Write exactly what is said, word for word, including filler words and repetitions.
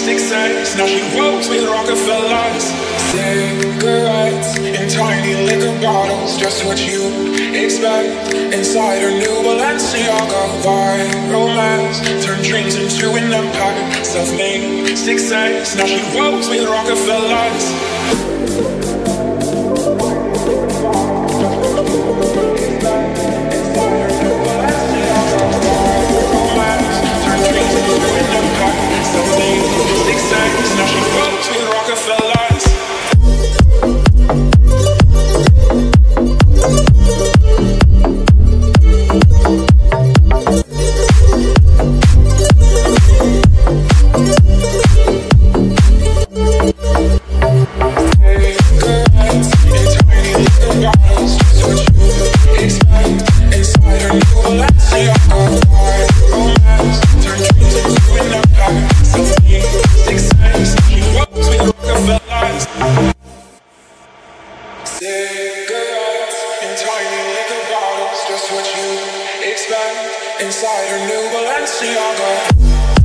Success, now she rolls with Rockefellers. Cigarettes in tiny liquor bottles, just what you expect. Inside her new Balenciaga vibe. Romance turned dreams into an empire. Self-made success, now she rolls with Rockefellers. Success, now she rolls with Rockefellers. Cigarettes in tiny liquor bottles, just what you expect. Inside her new Balenciaga.